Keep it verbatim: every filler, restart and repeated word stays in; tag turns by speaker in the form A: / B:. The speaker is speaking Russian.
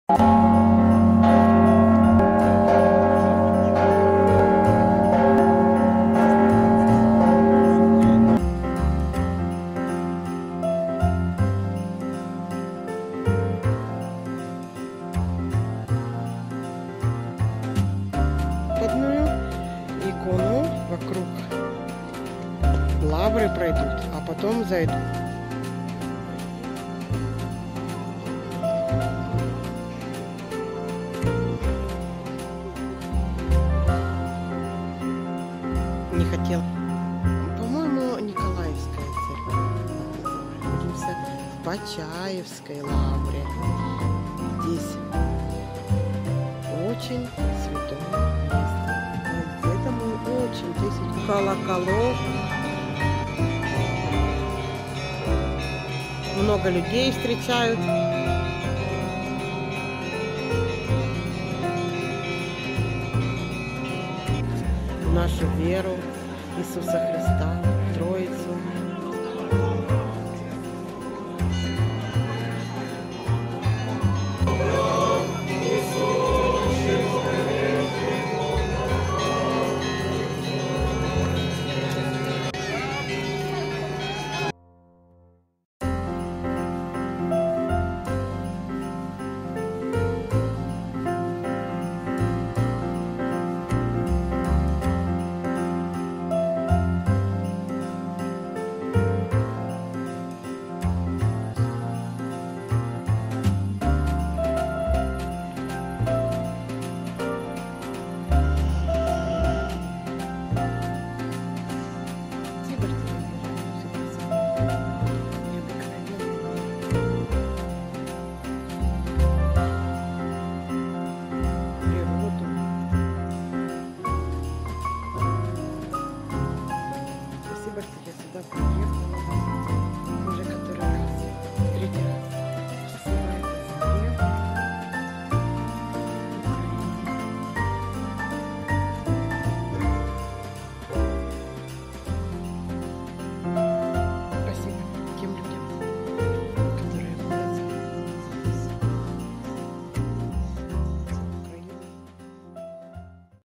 A: Одну икону вокруг лавры пройдут, а потом зайдут. Не хотел. По-моему, Николаевская церковь. Находимся в Почаевской лавре. Здесь очень святое место. Поэтому очень десять колоколов. Много людей встречают. Нашу веру Иисуса Христа, Троицу. Спасибо, что я сюда приехала.